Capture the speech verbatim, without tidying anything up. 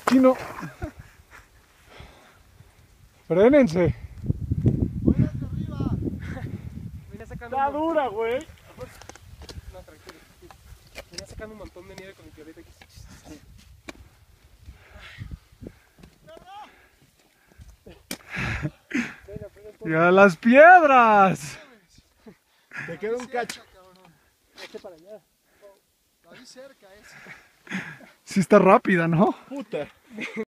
Aquí no. Frénense. Está dura, güey. No, tranquilo. Venía sacando un montón de nieve con mi piolita aquí. ¡Y a las piedras! Te queda un cacho. Este para allá. La vi cerca esa. Sí está rápida, ¿no? Puta.